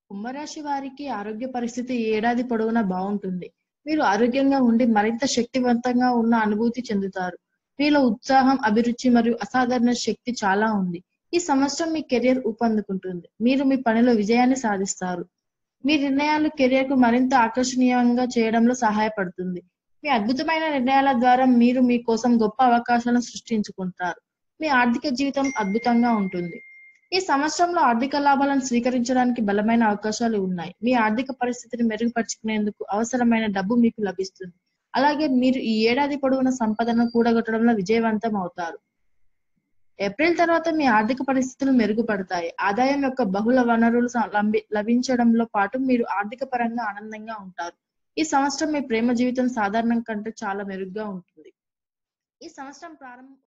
కుంభరాశి వారికి ఆరోగ్య పరిస్థితి ఈ ఏడాది పొడవునా బాగుంటుంది. మీరు ఆరోగ్యంగా ఉండి మరింత శక్తివంతంగా ఉన్న అనుభూతి చెందుతారు. మీలో ఉత్సాహం, అభిరుచి మరియు అసాధారణ శక్తి చాలా ఉంది. ఈ సంవత్సరం మీ కెరియర్ ఊపందుకుంటుంది. మీరు మీ పనిలో విజయాన్ని సాధిస్తారు. మీ నిర్ణయాలు కెరియర్ కు మరింత ఆకర్షణీయంగా చేయడంలో సహాయపడుతుంది. మీ అద్భుతమైన నిర్ణయాల ద్వారా మీరు మీ కోసం గొప్ప అవకాశాలను సృష్టించుకుంటారు. మీ ఆర్థిక జీవితం అద్భుతంగా ఉంటుంది. ఈ సంవత్సరంలో ఆర్థిక లాభాలను స్వీకరించడానికి బలమైన అవకాశాలు ఉన్నాయి. మీ ఆర్థిక పరిస్థితిని మెరుగుపరుచుకునేందుకు అవసరమైన డబ్బు మీకు లభిస్తుంది. అలాగే మీరు ఈ ఏడాది పొడవునా సంపదను కూడగొట్టడంలో విజయవంతం అవుతారు. ఏప్రిల్ తర్వాత మీ ఆర్థిక పరిస్థితులు మెరుగుపడతాయి. ఆదాయం యొక్క బహుళ వనరులు లభించడంలో పాటు మీరు ఆర్థిక పరంగా ఆనందంగా ఉంటారు. ఈ సంవత్సరం మీ ప్రేమ జీవితం సాధారణం కంటే చాలా మెరుగ్గా ఉంటుంది. ఈ సంవత్సరం ప్రారంభం